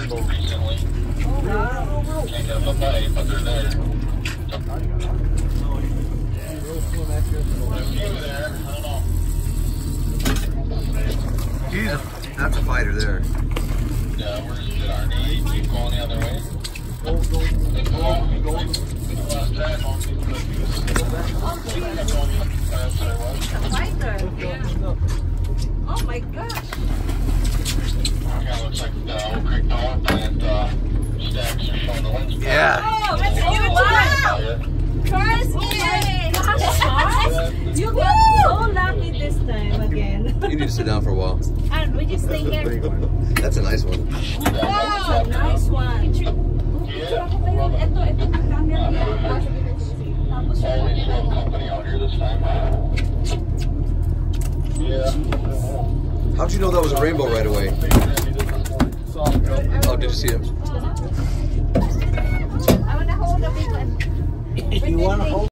rainbow recently. Can't get them to bite, but they're there. A few there, I don't know. That's a fighter there. Yeah, where's it? Our knee? Keep going the other way. Oh my gosh. Kind of looks like the Oak Creek Power Plant stacks are showing the lens. Yeah. Oh, that's a huge one. First game. Gosh, you got so lucky this time again. You need to sit down for a while. And we just stay here. That's a nice one. Wow, nice one. Always have company out here this time. Yeah. How'd you know that was a rainbow right away? Oh, did you see it? I want to hold the big one. You want to hold